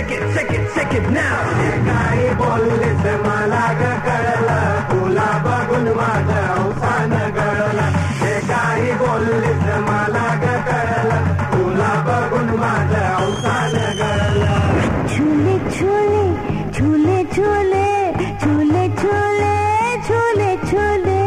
shake it now. काही बोललीस मला ग कळलं, तुला बघून माझं अवसान गळलं. काही बोललीस मला ग कळलं, तुला बघून माझं अवसान गळलं. झूले झूले झूले झूले झूले झूले झूले झूले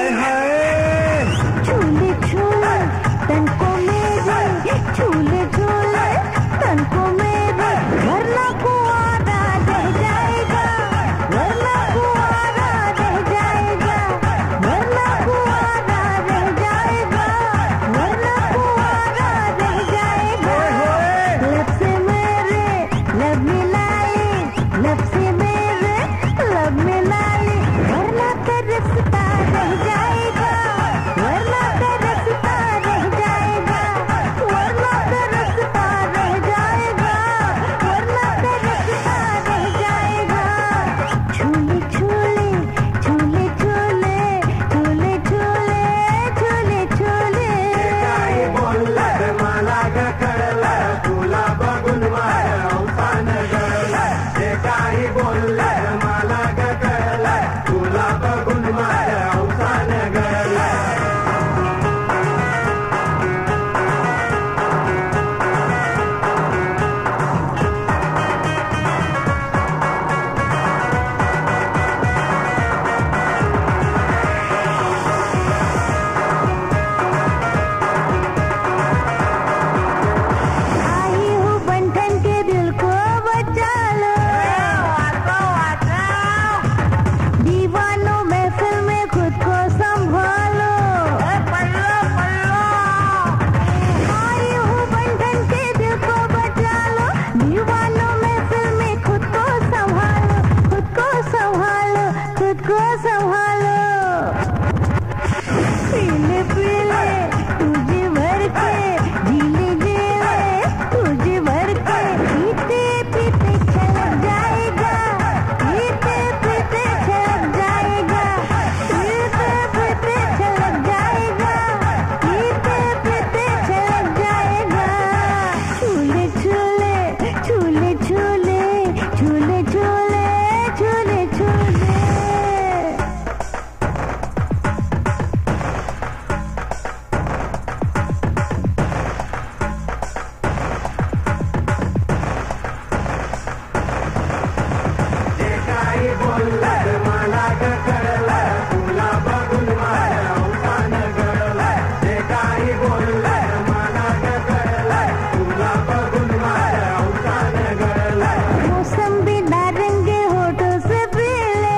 झूले झूले तन को मेरे, झूले झूले तन को मेरे, वरना कुआरा रह जाएगा, वरना कुआरा रह जाएगा, वरना कुआरा रह जाएगा, वरना कुआरा रह जाएगा. लब से मेरे लब मिला ले, लब से मेरे लब मिला ले, वरना तरसता रह जाएगा, वरना तरसता रह जाएगा, वरना तरसता रह जाएगा, वरना तरसता रह जाएगा. झूले झूले झूले झूले झूले झूले झूले झूले. काही बोललीस मला ग कळलं, तुला बघून माझं अवसान गळलं. काही बोललीस मला ग कळलं, तुला बघून माझं अवसान गळलं. आई हूँ बंधन के दिल को बचा लो, दीवानों महफिल में खुद को संभालो. आई हूँ बंधन के दिल को बचा लो, दीवानों महफिल में खुद को संभालो, खुद को संभालो, खुद को संभालो. पीले पीले तुझे भर के, झीले झीले तुझे भर के, पीते पीते छलक जाएगा, पीते पीते छलक जाएगा, पीते पीते छलक जाएगा, पीते पीते छलक जाएगा. झूले झूले झूले झूले झूले झूले झूले झूले. काही बोललीस मला ग कळलं, तुला बघून माझं अवसान गळलं. काही बोललीस मला ग कळलं, तुला बघून माझं अवसान गळलं. मौसम्बी नारंगी होठों से पीले,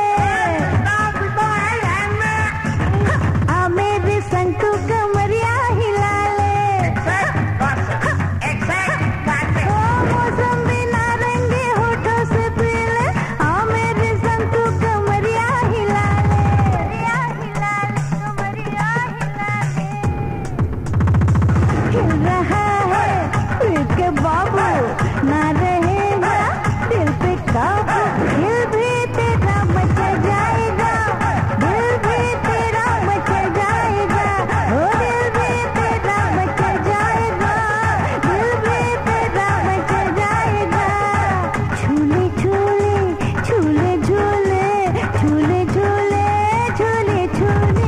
आ मेरे संग तू कमरिया हिला ले. ओ मौसम्बी नारंगी होठों से पीले, आ मेरे संग तू कमरिया हिला ले, कमरिया हिला ले. हिल रहा है दिल के बाबू, ना रहेगा दिल पे काबू. दिल भी तेरा मच जाएगा, दिल भी तेरा मच जाएगा, ओ दिल भी तेरा मच जाएगा, दिल भी तेरा मच जाएगा. झूले झूले झूले झूले झूले झूले झूले झूले.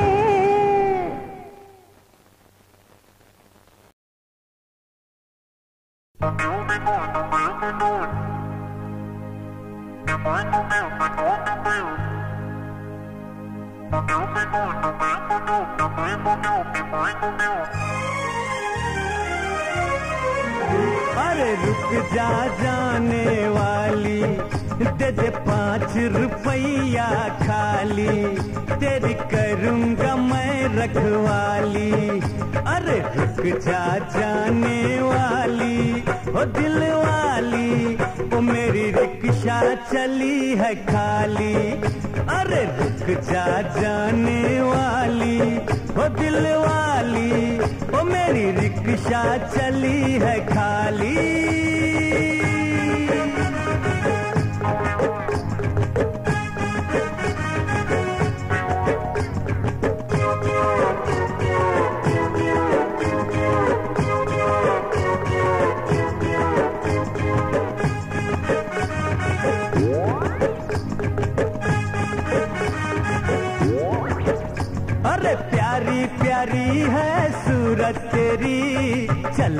अरे रुक जा जाने वाली, दे दे 5 रुपया खाली, तेरी करूँगा मैं रखवाली. अरे रुक जा जाने वाली, ओ दिल वाली, ओ मेरी रिक्शा चली है खाली. अरे रुक जा जाने वाली, ओ दिल वाली, ओ मेरी रिक्शा चली है खाली.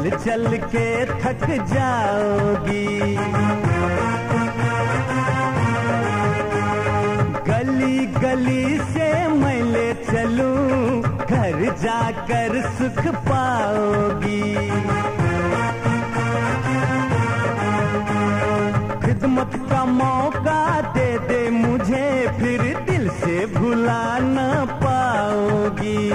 चल चल के थक जाओगी। गली गली से मैं ले चलूं, घर जाकर सुख पाओगी। खिदमत का मौका दे दे मुझे, फिर दिल से भुला न पाओगी।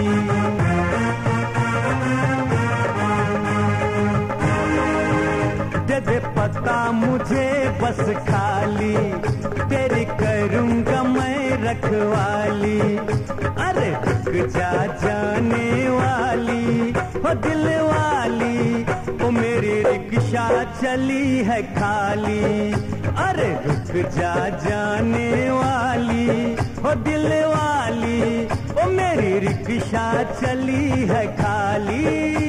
दे दे पता मुझे बस खाली, तेरी करूंगा मैं रखवाली। अरे रुक जा जाने वाली, हो दिल वाली, ओ मेरी रिक्शा चली है खाली। अरे रुक जा जाने वाली, हो दिल वाली, ओ मेरी रिक्शा चली है खाली।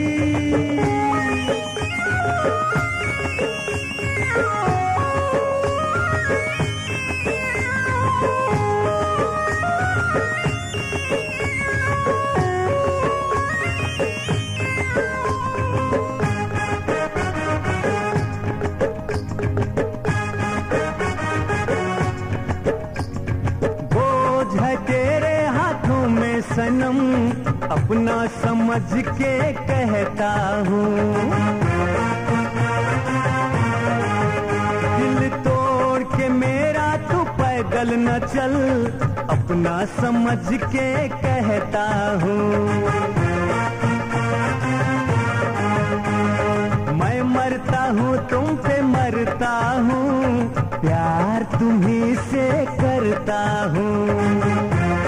सनम अपना समझ के कहता हूँ, दिल तोड़ के मेरा तू पैदल न चल, अपना समझ के कहता हूँ। मैं मरता हूँ तुम पे मरता हूँ, प्यार तुम्ही से करता हूँ।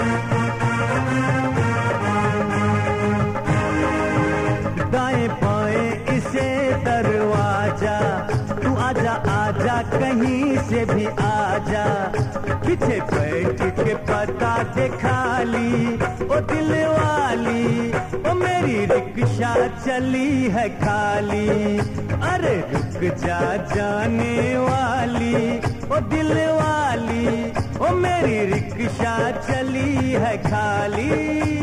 दाएं बाएं इसे दरवाजा, तू आजा आजा कहीं से भी आजा। पीछे बैठ के पता दे खाली, ओ दिल वाली, ओ मेरी रिक्शा चली है खाली। अरे रुक जा जाने वाली, ओ दिल वाली, ओ मेरी रिक्शा चली है खाली।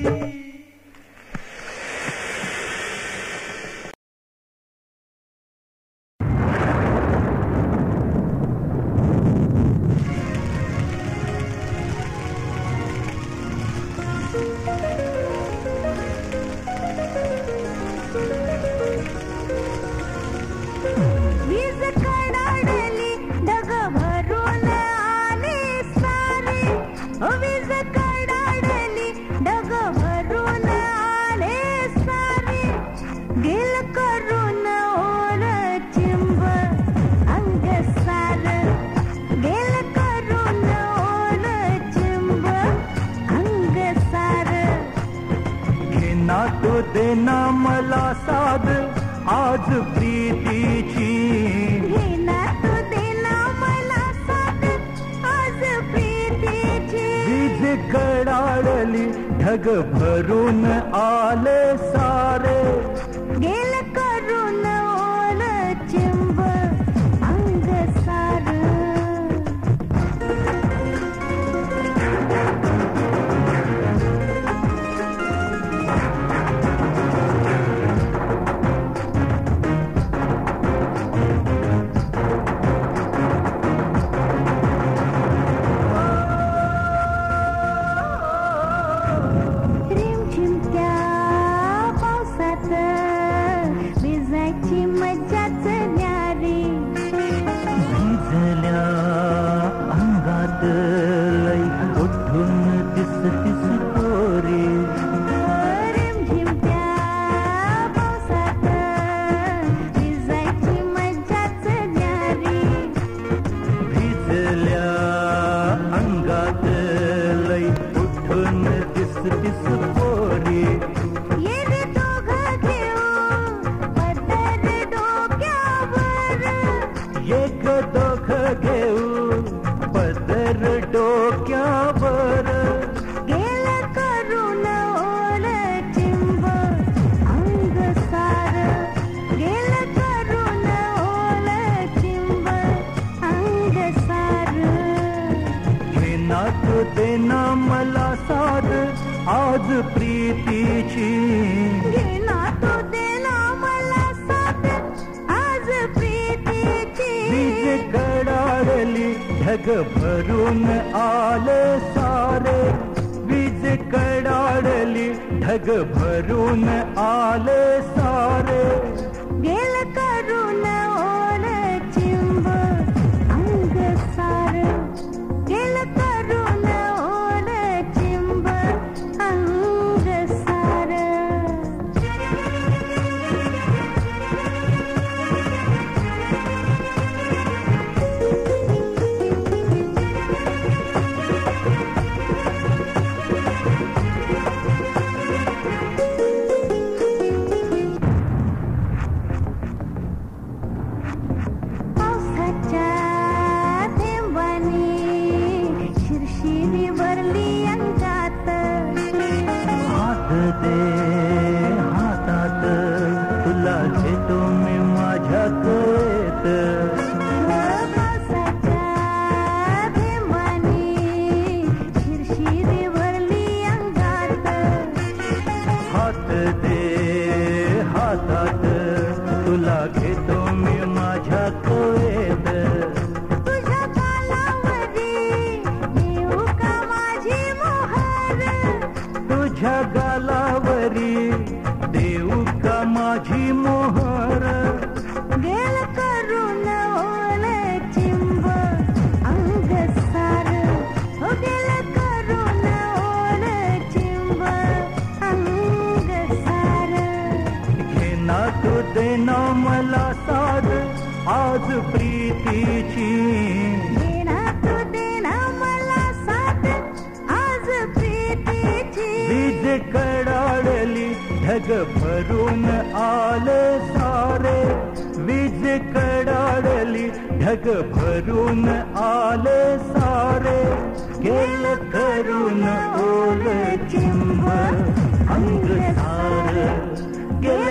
देना मला साध आज प्रीतीची, घेना तो देना मला साध आज प्रीतीची। वीज कडाळली ढग भरून आले सारे, गेल करून ओल चिंब अंग सार। देना मला साध आज प्रीतीची, घेना तो देना मला ढग भरून आले सारे, वीज कडाडली ढग भरून आले सारे. गेल करून ओल चिंब अंग सार, गेल करून ओल चिंब अंग सार. दे हातात तुला घेतो मी माझ्या कोयत. पावसाच्या थेंबांनी शिरशिरी भरली अंगात. हात दे हातात तुला घेतो मी माझ्या कोयत. तुझ्या गालावरी देऊ का माझी मोहर, तुझ्या गालावरी देऊ का माझी मोहर. गेल करून ओल चिंब अंग सार, हो गेल करून ओल चिंब अंग सार. घेना तू देना मला साथ आज प्रीतीची. देना तू देना मला साथ आज प्रीतीची. वीज कडाडली ढग भरून आले सारे, वीज कडाडली ढग भरून आले सारे. गेल करून ओल चिंब अंग सार, गेल